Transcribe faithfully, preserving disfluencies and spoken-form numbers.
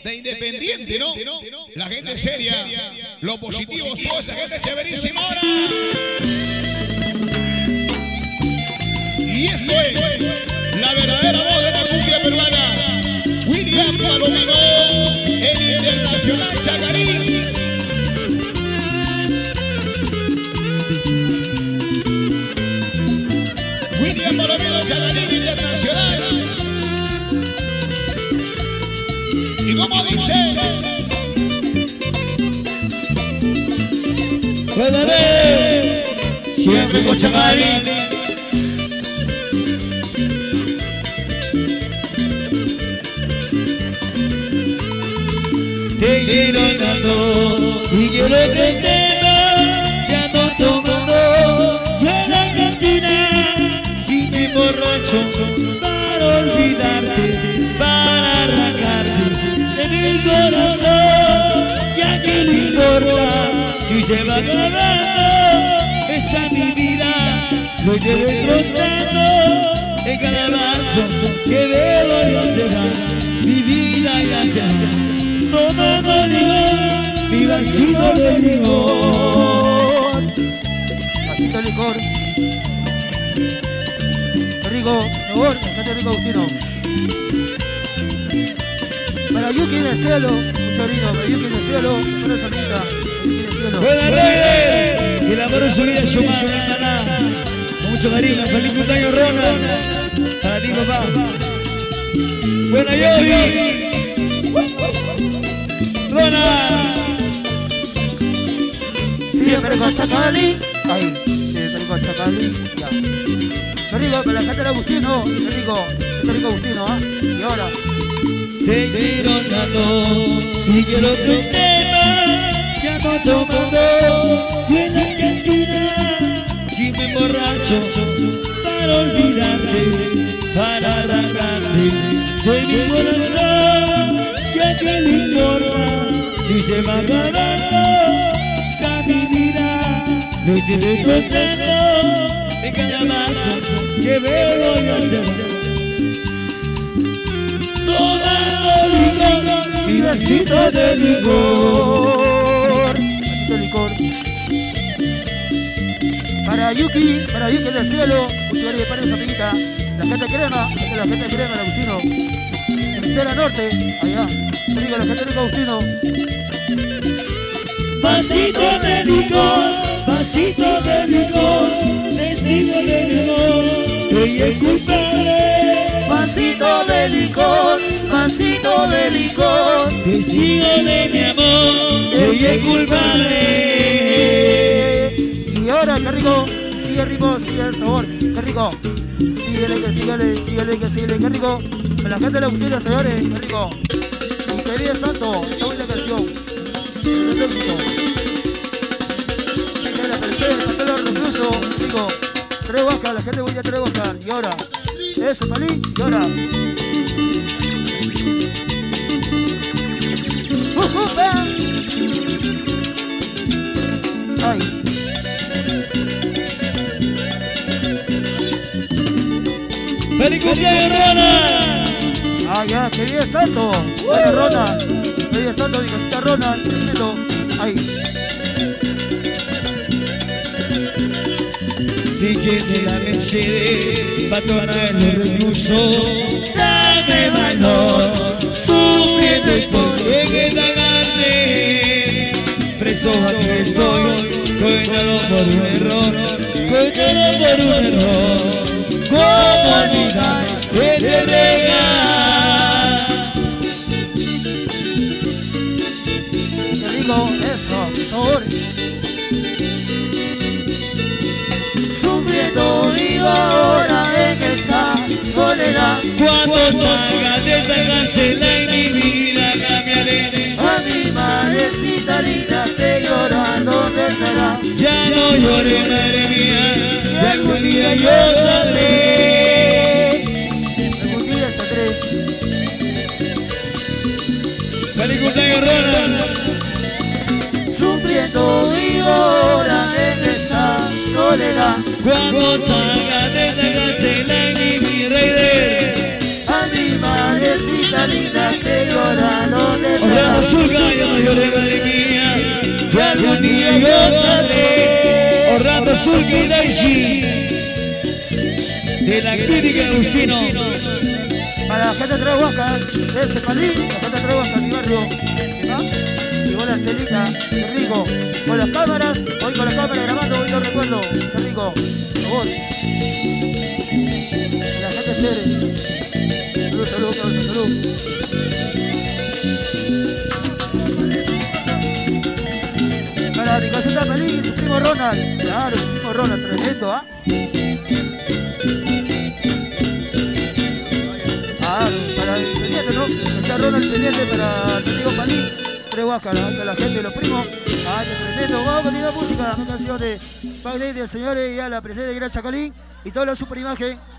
de Independiente, ¿no? La gente seria, los positivos, toda esa gente chéverísima ahora. Y esto es la verdadera voz de la cumbia peruana. William Palomino, el internacional Chacarín. William Palomino, Chacarín internacional. Y como dice, Cuéntame, siempre con Chacarín. Te quiero tanto y quiero que sepas, ya no tomando ya la cantina, si me emborracho para olvidarte, para arrancarte de mi corazón, ya que no importa si se va acabando, esa mi vida lo llevo encontrando en cada vaso que bebo y se va, mi vida ya se va. No, no, no, limón, mi vasito de limón. Vasito de licor. Qué rico, por favor, qué rico, Agustino. Para Yuki en el cielo, un chorino, para Yuki en el cielo, una solita, Yuki en el cielo. Buenas noches, que el amor de su vida es su mano, hermana. Con mucho cariño, feliz cumpleaños, Ronald. Para ti, papá. Buena Yobi. Ronald. Siempre con Chacalín. Ahí, siempre con Chacalín. Ya. Qué rico, para la gente de Agustino. Qué rico, qué rico Agustino, ¿ah? ¿eh? Y ahora. Te quiero tanto y quiero que sepas, ya no tomando y en la cantina, si me emborracho para olvidarte, para arrancarte de mi corazón, ya que no importa si se va acabando, esa mi vida lo llevo contando en cada vaso que bebo yo se va. Tomando licor, mi vasito de licor. Vasito de licor. Para Yuki, para Yuki del cielo, usuario de Pares Amiguita. La gente crema, la gente crema, el Agustino. Tercera Norte, allá. Te digo, la gente rica, Agustino. Vasito de licor, vasito de licor, testigo de mi amor, ella es culpable. Vasito de licor, vasito de licor, testigo de mi amor, ella es culpable. Y ahora, qué rico, sigue rico, sigue el sabor, qué rico. Síguele, que síguele, síguele, que síguele, qué rico. A la gente le gusta, señores, qué rico. Mi querido santo, esta buena canción. El éxito. La tercera, el papel orgulloso, rico. Tres Oscar, la gente voy a tres Oscar. Y ahora. Eso, Palí, y ahora. Uh, uh, Ay. ¡Feliz cumpleaños, Ronald! Ah, ya, qué bien, santo. Bueno, Ronald. Qué bien, santo, mi casita Ronald. Tremendo. Ahí. Dije de la Mercedes, patona en los reclusos, dame valor, sufriendo estoy en esta carne, preso aquí estoy, condenado por un error, condenado por un error, ¿cómo olvidar que te regas? Qué rico, eso, por favor. Sufriendo vivo ahora en esta soledad. Cuando salga de esta cárcel en mi vida cambiaré. A mi madrecita linda que llora donde estará. Ya no lloré, madre mía, y algún día yo saldré. Algún día saldré. ¡Feliz cumpleaños, Ronald! Sufriendo vivo ahora en esta soledad. Cuando salga de esta cárcel en mi rey. A mi madrecita linda que llora donde Turkey Daisy de la clínica Agustino. Para la gente de Tres Huascas, de ese Palí, la gente de Tres Huascas, mi barrio. ¿Qué más? Y con la Celita, qué rico. Con las cámaras, hoy con las cámaras grabando, hoy lo recuerdo, qué rico. Por favor. La gente chévere. Salud, salud, salud, salud. Para mi casita Palí, su primo Ronald. Claro, su primo Ronald, tremendo, ¿ah? Ah, para el pendiente, ¿no? Está Ronald pendiente para el amigo Palí, Tres Huascas, la, la gente, los primos. Ah, qué tremendo. Vamos a continuar música, una canción de Pac Lady, señores, y a la presencia de Gran Chacalín y toda la super imagen.